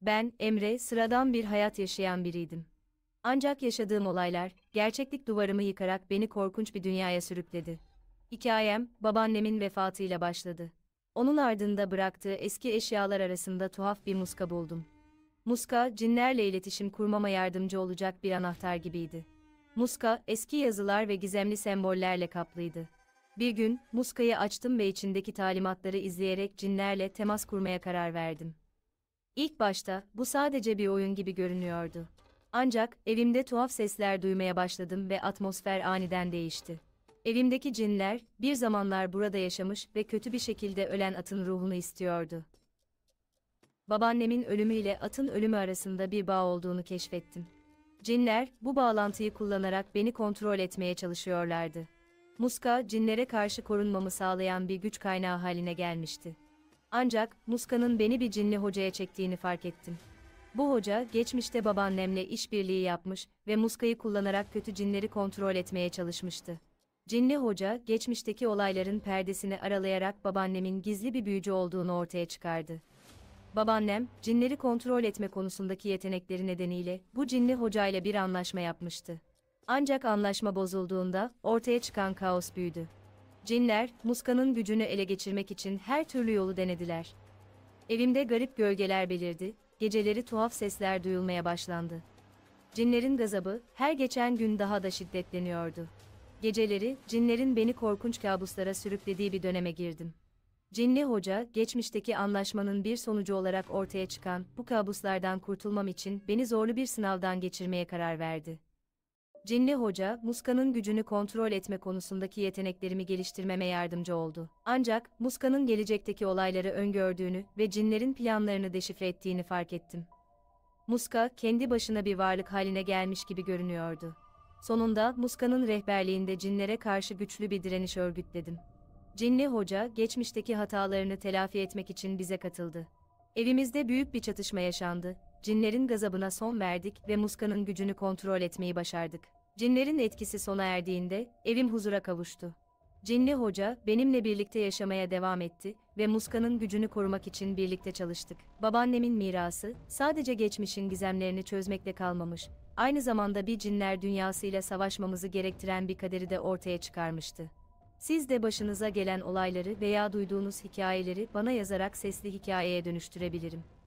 Ben, Emre, sıradan bir hayat yaşayan biriydim. Ancak yaşadığım olaylar, gerçeklik duvarımı yıkarak beni korkunç bir dünyaya sürükledi. Hikayem, babaannemin vefatıyla başladı. Onun ardında bıraktığı eski eşyalar arasında tuhaf bir muska buldum. Muska, cinlerle iletişim kurmama yardımcı olacak bir anahtar gibiydi. Muska, eski yazılar ve gizemli sembollerle kaplıydı. Bir gün, muskayı açtım ve içindeki talimatları izleyerek cinlerle temas kurmaya karar verdim. İlk başta, bu sadece bir oyun gibi görünüyordu. Ancak, evimde tuhaf sesler duymaya başladım ve atmosfer aniden değişti. Evimdeki cinler, bir zamanlar burada yaşamış ve kötü bir şekilde ölen atın ruhunu istiyordu. Babaannemin ölümüyle atın ölümü arasında bir bağ olduğunu keşfettim. Cinler, bu bağlantıyı kullanarak beni kontrol etmeye çalışıyorlardı. Muska, cinlere karşı korunmamı sağlayan bir güç kaynağı haline gelmişti. Ancak, Muska'nın beni bir cinli hocaya çektiğini fark ettim. Bu hoca, geçmişte babaannemle işbirliği yapmış ve Muska'yı kullanarak kötü cinleri kontrol etmeye çalışmıştı. Cinli hoca, geçmişteki olayların perdesini aralayarak babaannemin gizli bir büyücü olduğunu ortaya çıkardı. Babaannem, cinleri kontrol etme konusundaki yetenekleri nedeniyle bu cinli hocayla bir anlaşma yapmıştı. Ancak anlaşma bozulduğunda ortaya çıkan kaos büyüdü. Cinler, Muska'nın gücünü ele geçirmek için her türlü yolu denediler. Evimde garip gölgeler belirdi, geceleri tuhaf sesler duyulmaya başlandı. Cinlerin gazabı her geçen gün daha da şiddetleniyordu. Geceleri, cinlerin beni korkunç kabuslara sürüklediği bir döneme girdim. Cinli hoca, geçmişteki anlaşmanın bir sonucu olarak ortaya çıkan bu kabuslardan kurtulmam için beni zorlu bir sınavdan geçirmeye karar verdi. Cinli hoca, Muska'nın gücünü kontrol etme konusundaki yeteneklerimi geliştirmeme yardımcı oldu. Ancak, Muska'nın gelecekteki olayları öngördüğünü ve cinlerin planlarını deşifre ettiğini fark ettim. Muska, kendi başına bir varlık haline gelmiş gibi görünüyordu. Sonunda, Muska'nın rehberliğinde cinlere karşı güçlü bir direniş örgütledim. Cinli hoca, geçmişteki hatalarını telafi etmek için bize katıldı. Evimizde büyük bir çatışma yaşandı. Cinlerin gazabına son verdik ve Muska'nın gücünü kontrol etmeyi başardık. Cinlerin etkisi sona erdiğinde, evim huzura kavuştu. Cinli hoca, benimle birlikte yaşamaya devam etti ve Muska'nın gücünü korumak için birlikte çalıştık. Babaannemin mirası, sadece geçmişin gizemlerini çözmekle kalmamış, aynı zamanda bir cinler dünyasıyla savaşmamızı gerektiren bir kaderi de ortaya çıkarmıştı. Siz de başınıza gelen olayları veya duyduğunuz hikayeleri bana yazarak sesli hikayeye dönüştürebilirim.